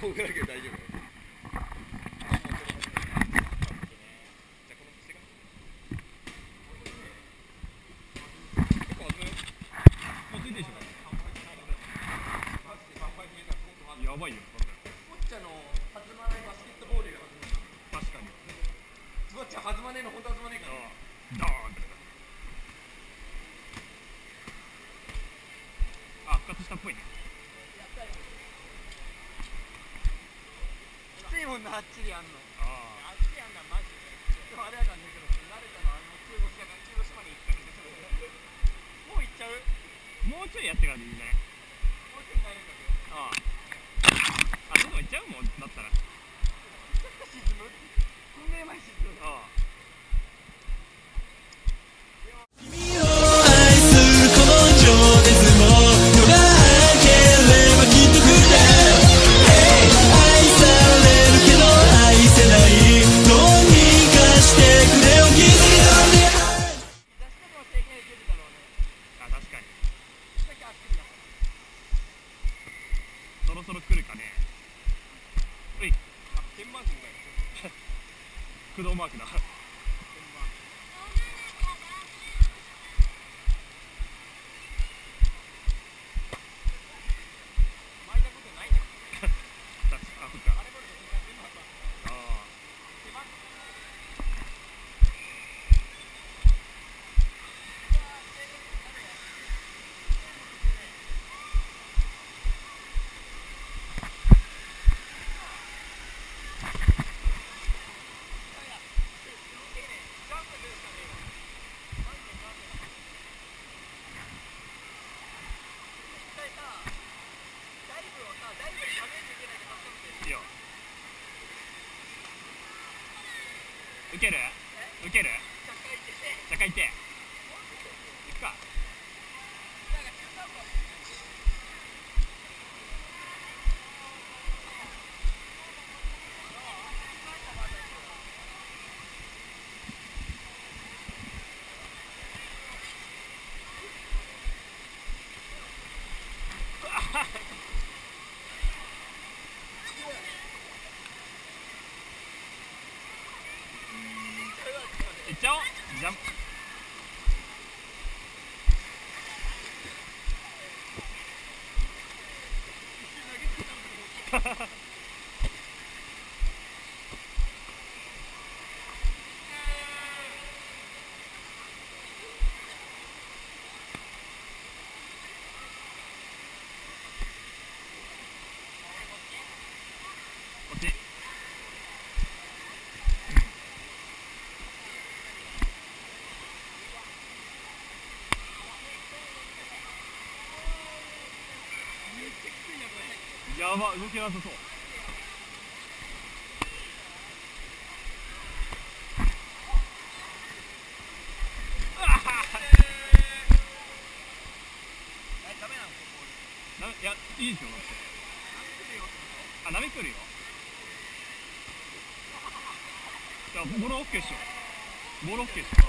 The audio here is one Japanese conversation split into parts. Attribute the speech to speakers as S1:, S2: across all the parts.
S1: もぐらいで大丈夫。
S2: やばいよ。
S1: スポッチャの弾まないバスケットボールが弾む。
S2: 確かに。
S1: スポッチャ弾まねえの、本当弾まねえから。
S2: ドーンって。あ、復活したっぽいね。
S1: やったよ。きついもんな、あっちでやんの。
S2: あ
S1: っちでやんのはマジで。でもあれやからね、けど、慣れたのは中腰だから、中腰まで行ったからね。もう行っちゃう？
S2: もうちょいやってからでいいんじゃない？
S1: もうちょい慣れたけど。
S2: ああ、そこ行っちゃうもんだったら。
S1: 沈む？こんぐらい前沈む。
S2: ああ。そろそろ来るかね。うい。
S1: デンマークみたいな。
S2: 駆動マークだ。
S1: 巻いたことないな。
S2: あ、そっか。
S1: あれこれデンマークは。
S2: ああ。
S1: デンマーク。
S2: 受ける？受ける？社会行って。行くか。行っちゃおう。ジャンプ。こっち。やば、動けなさそう。いや、いいですよ、だって。あ、波来るよ。いや、ボールオッケーっしょ。ボールオッケーっしょ。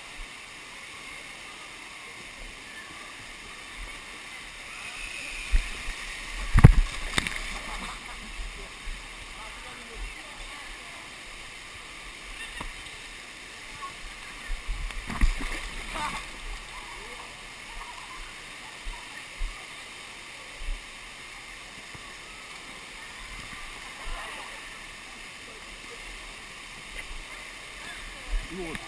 S2: うお。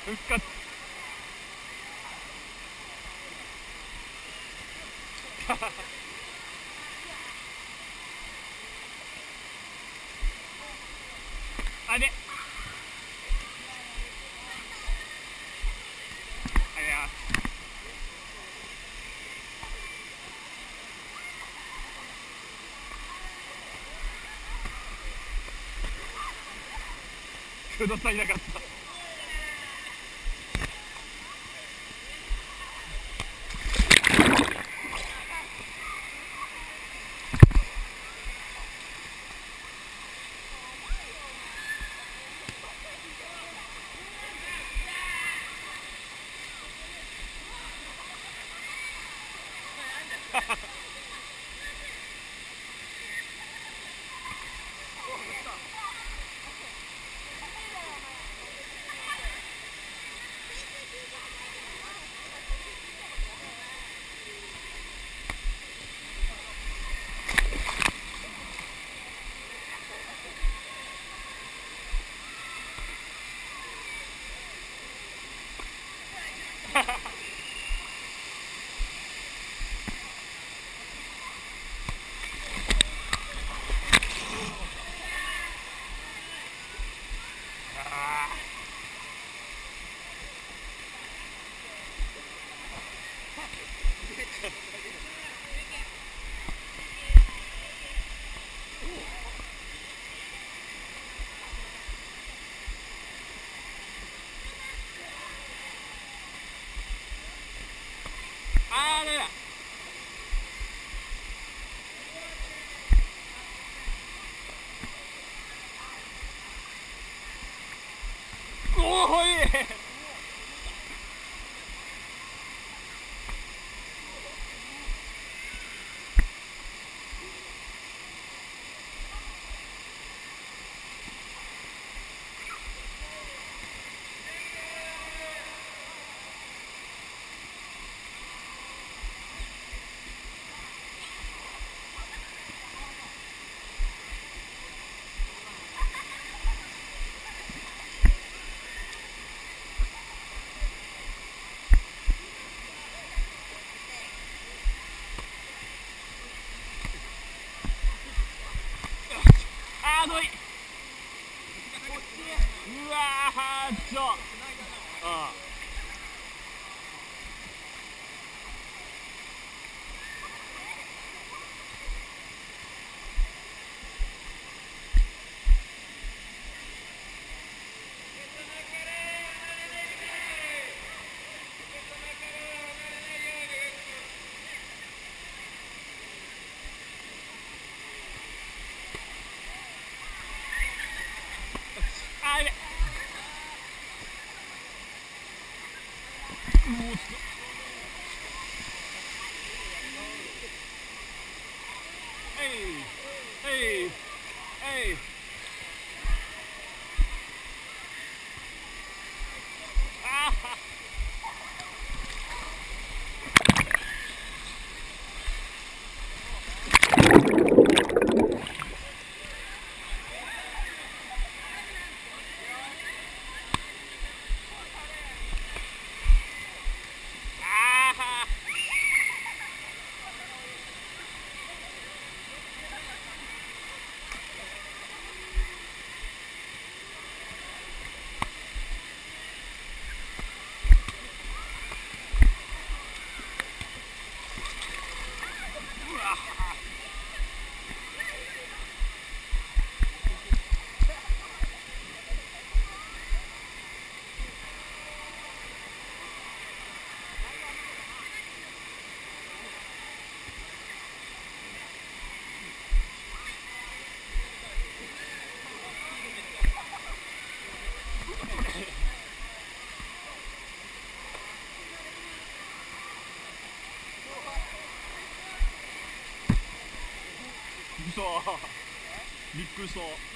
S2: 復活あれくださいなかった。うわーちょびっくりした。